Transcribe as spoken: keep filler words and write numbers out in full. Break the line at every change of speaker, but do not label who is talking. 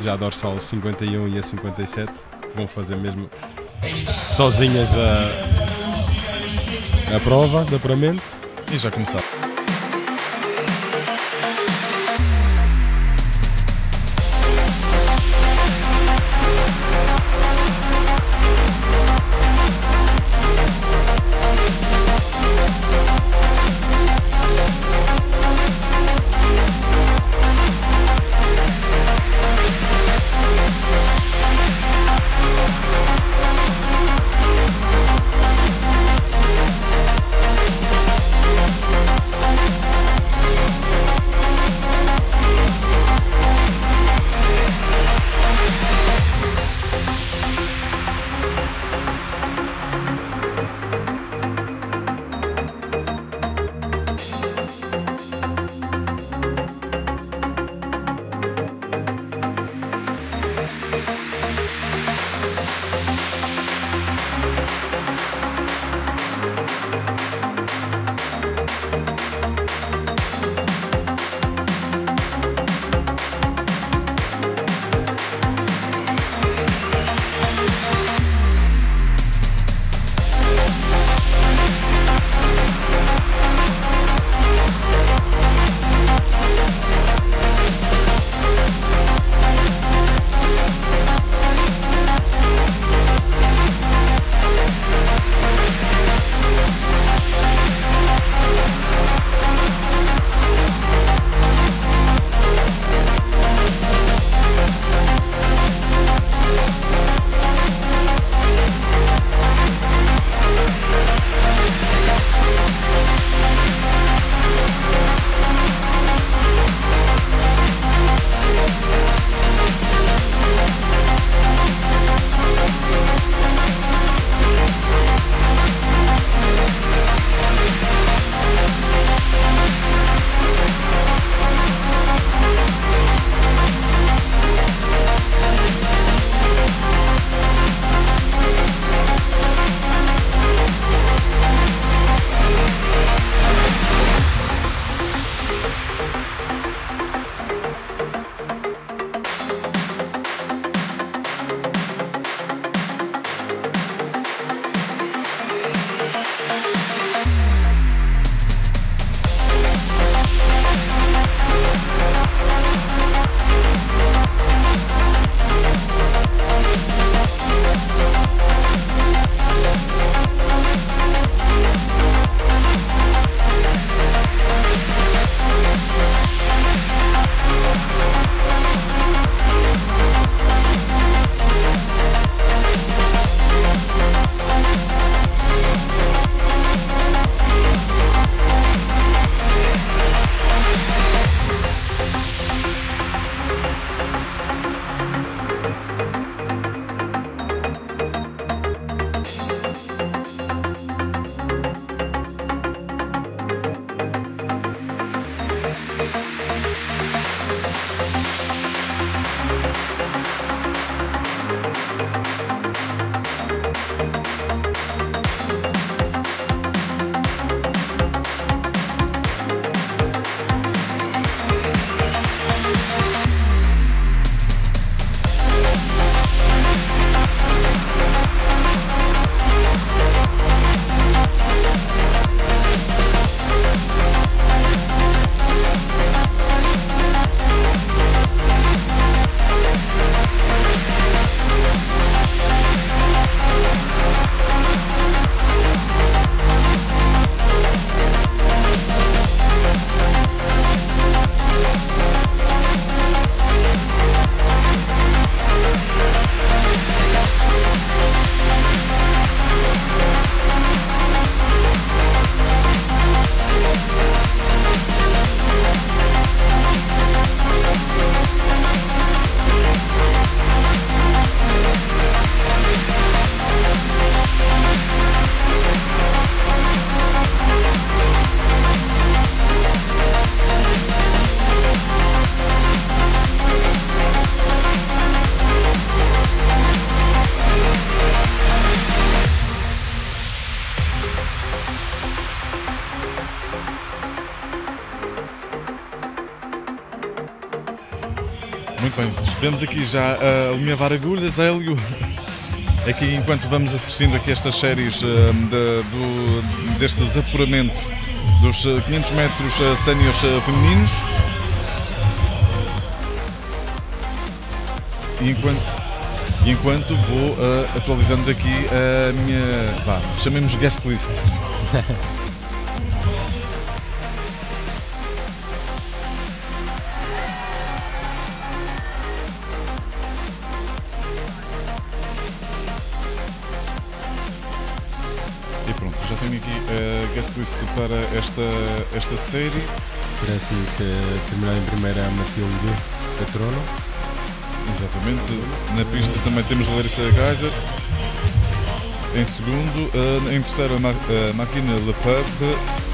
já a dorsal cinquenta e um e a cinquenta e sete, que vão fazer mesmo sozinhas a, a prova de apuramento.
E já começaram. Muito bem, vemos aqui já a alinhavar agulhas, Hélio. Aqui enquanto vamos assistindo aqui estas séries uh, de, do, destes apuramentos dos quinhentos metros uh, séniores uh, femininos. E enquanto, e enquanto vou uh, atualizando aqui a minha, vá, chamemos guest list. E pronto, já tenho aqui a guest list para esta, esta série.
Parece-me que terminar em primeira a Matilde Patrono.
Exatamente. Na pista também temos a Larissa Geiser. Em segundo, em terceiro a Martine Lefebvre.